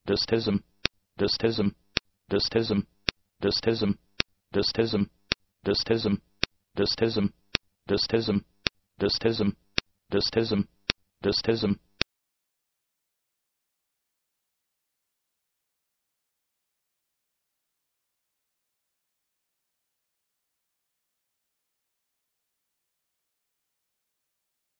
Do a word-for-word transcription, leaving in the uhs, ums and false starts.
docetism, docetism, docetism, docetism, docetism, docetism, docetism, docetism, docetism, docetism, docetism.